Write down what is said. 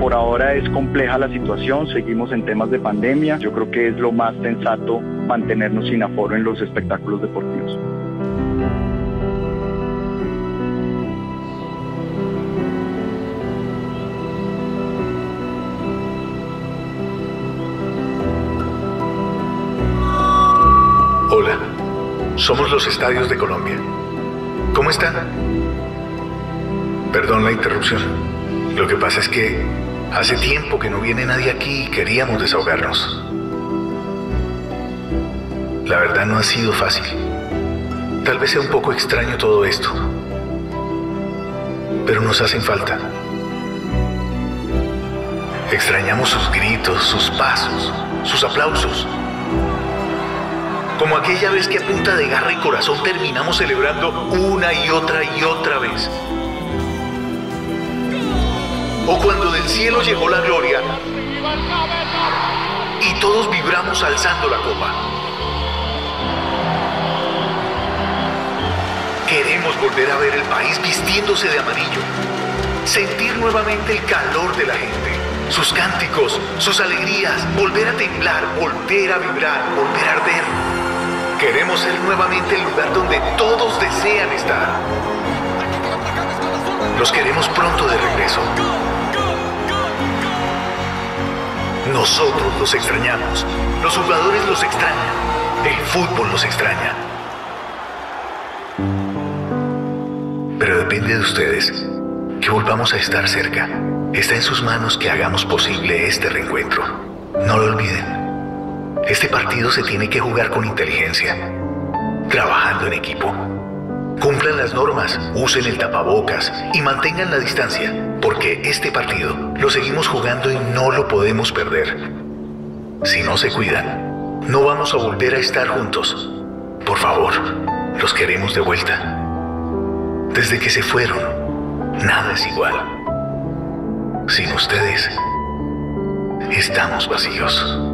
Por ahora es compleja la situación, seguimos en temas de pandemia. Yo creo que es lo más sensato mantenernos sin aforo en los espectáculos deportivos. Hola, somos los Estadios de Colombia. ¿Cómo están? Perdón la interrupción. Lo que pasa es que hace tiempo que no viene nadie aquí y queríamos desahogarnos. La verdad no ha sido fácil. Tal vez sea un poco extraño todo esto, pero nos hacen falta. Extrañamos sus gritos, sus pasos, sus aplausos. Como aquella vez que a punta de garra y corazón terminamos celebrando una y otra vez. O cuando del cielo llegó la gloria y todos vibramos alzando la copa. Queremos volver a ver el país vistiéndose de amarillo, sentir nuevamente el calor de la gente, sus cánticos, sus alegrías, volver a temblar, volver a vibrar, volver a arder. Queremos ser nuevamente el lugar donde todos desean estar. Los queremos pronto de regreso. Nosotros los extrañamos, los jugadores los extrañan, el fútbol los extraña. Pero depende de ustedes, que volvamos a estar cerca. Está en sus manos que hagamos posible este reencuentro. No lo olviden. Este partido se tiene que jugar con inteligencia, trabajando en equipo. Cumplan las normas, usen el tapabocas y mantengan la distancia, porque este partido lo seguimos jugando y no lo podemos perder. Si no se cuidan, no vamos a volver a estar juntos. Por favor, los queremos de vuelta. Desde que se fueron, nada es igual. Sin ustedes, estamos vacíos.